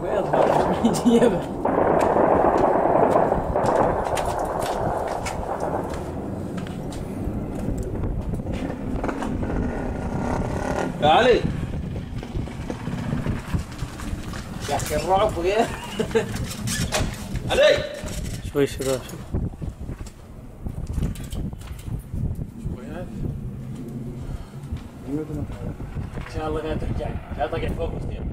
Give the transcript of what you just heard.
ويضغط مش بيجيبه. يا علي يا اخي الرعب وياه. علي شوي شباب شوي. ان شاء الله لا ترجع، لا تقع فوق وستير.